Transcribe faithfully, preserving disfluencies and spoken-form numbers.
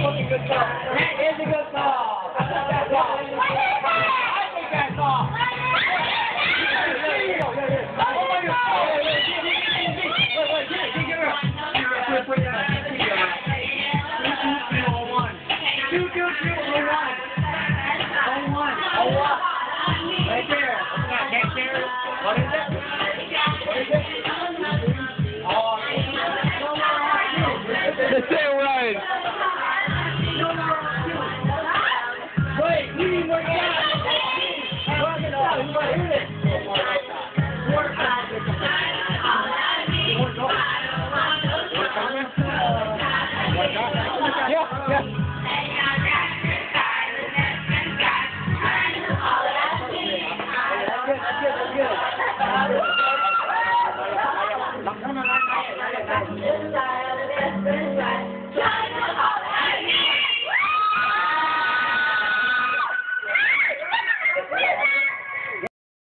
That is a good call. I think that's all. I think that's all. Two, two, two, oh, one. Oh, one. Oh, one. Right there. What's that? Next there? What is it? What is it? Oh, That's it, Ryan. wait, we didn't work out. Yeah, yeah.